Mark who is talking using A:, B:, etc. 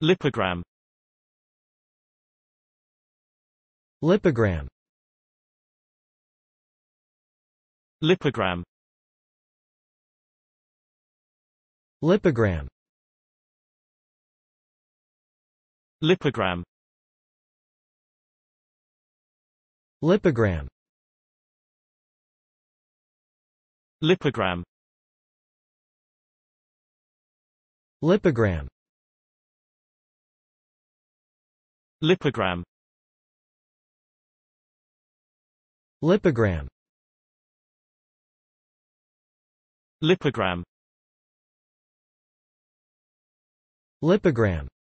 A: Lipogram.
B: Lipogram.
A: Lipogram.
B: Lipogram.
A: Lipogram.
B: Lipogram.
A: Lipogram.
B: Lipogram.
A: Lipogram.
B: Lipogram.
A: Lipogram.
B: Lipogram.